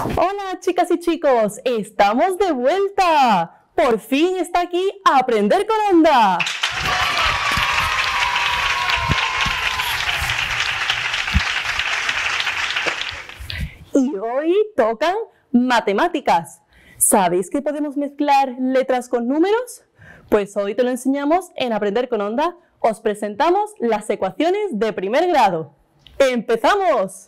Hola chicas y chicos, estamos de vuelta. Por fin está aquí Aprender con Onda. Y hoy tocan matemáticas. ¿Sabéis que podemos mezclar letras con números? Pues hoy te lo enseñamos en Aprender con Onda. Os presentamos las ecuaciones de primer grado. ¡Empezamos!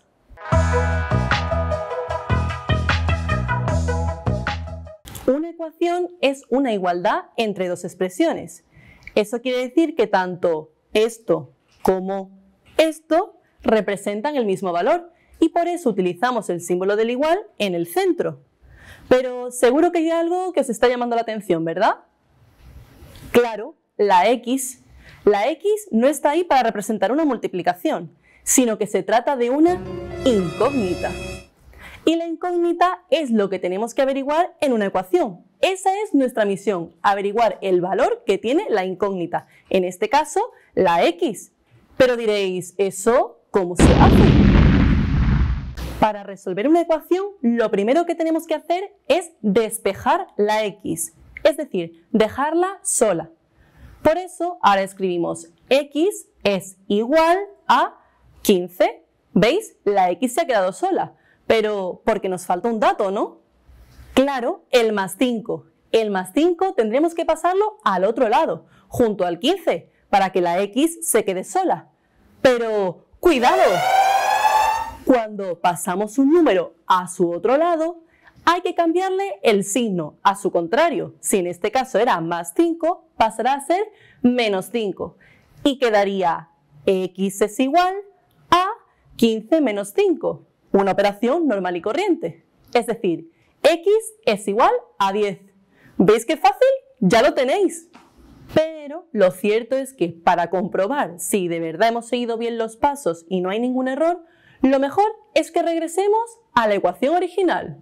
Una ecuación es una igualdad entre dos expresiones. Eso quiere decir que tanto esto como esto representan el mismo valor y por eso utilizamos el símbolo del igual en el centro. Pero seguro que hay algo que os está llamando la atención, ¿verdad? Claro, la X. La X no está ahí para representar una multiplicación, sino que se trata de una incógnita. Y la incógnita es lo que tenemos que averiguar en una ecuación. Esa es nuestra misión, averiguar el valor que tiene la incógnita. En este caso, la X. Pero diréis, ¿eso cómo se hace? Para resolver una ecuación, lo primero que tenemos que hacer es despejar la X. Es decir, dejarla sola. Por eso, ahora escribimos X es igual a 15. ¿Veis? La X se ha quedado sola. Pero porque nos falta un dato, ¿no? Claro, el más 5. El más 5 tendremos que pasarlo al otro lado, junto al 15, para que la X se quede sola. Pero ¡cuidado! Cuando pasamos un número a su otro lado, hay que cambiarle el signo a su contrario. Si en este caso era más 5, pasará a ser menos 5. Y quedaría X es igual a 15 menos 5. Una operación normal y corriente. Es decir, X es igual a 10. ¿Veis qué fácil? Ya lo tenéis. Pero lo cierto es que para comprobar si de verdad hemos seguido bien los pasos y no hay ningún error, lo mejor es que regresemos a la ecuación original.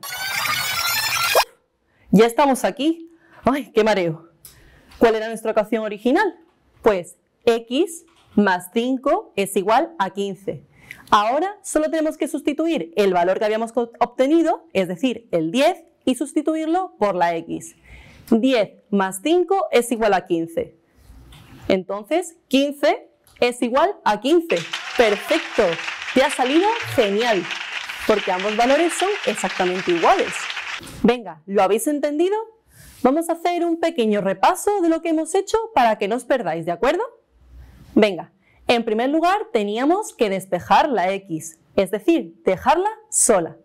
Ya estamos aquí. ¡Ay, qué mareo! ¿Cuál era nuestra ecuación original? Pues X más 5 es igual a 15. Ahora solo tenemos que sustituir el valor que habíamos obtenido, es decir, el 10, y sustituirlo por la X. 10 más 5 es igual a 15. Entonces, 15 es igual a 15. ¡Perfecto! Te ha salido genial, porque ambos valores son exactamente iguales. Venga, ¿lo habéis entendido? Vamos a hacer un pequeño repaso de lo que hemos hecho para que no os perdáis, ¿de acuerdo? Venga. En primer lugar, teníamos que despejar la X, es decir, dejarla sola.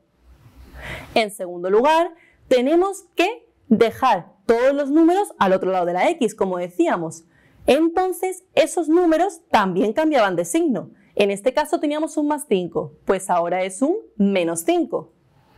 En segundo lugar, tenemos que dejar todos los números al otro lado de la X, como decíamos. Entonces, esos números también cambiaban de signo. En este caso teníamos un más 5, pues ahora es un menos 5.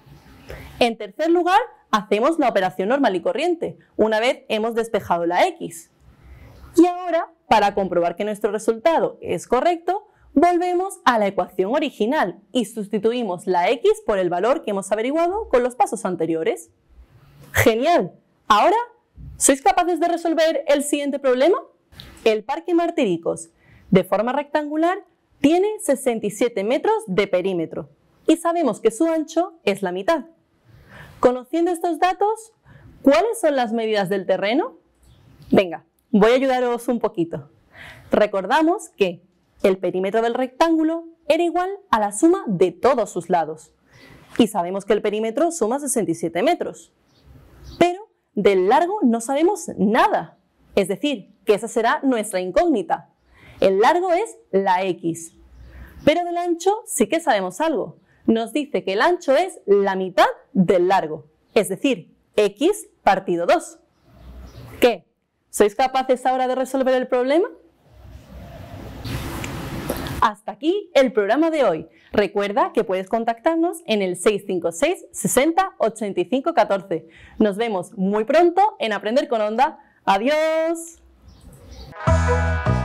En tercer lugar, hacemos la operación normal y corriente, una vez hemos despejado la X. Y ahora, para comprobar que nuestro resultado es correcto, volvemos a la ecuación original y sustituimos la X por el valor que hemos averiguado con los pasos anteriores. ¡Genial! Ahora, ¿sois capaces de resolver el siguiente problema? El Parque Martiricos, de forma rectangular, tiene 67 metros de perímetro y sabemos que su ancho es la mitad. Conociendo estos datos, ¿cuáles son las medidas del terreno? Venga. Voy a ayudaros un poquito. Recordamos que el perímetro del rectángulo era igual a la suma de todos sus lados. Y sabemos que el perímetro suma 67 metros. Pero del largo no sabemos nada. Es decir, que esa será nuestra incógnita. El largo es la X. Pero del ancho sí que sabemos algo. Nos dice que el ancho es la mitad del largo. Es decir, X partido 2. ¿Qué? ¿Sois capaces ahora de resolver el problema? Hasta aquí el programa de hoy. Recuerda que puedes contactarnos en el 656 60 85 14. Nos vemos muy pronto en Aprender con Onda. ¡Adiós!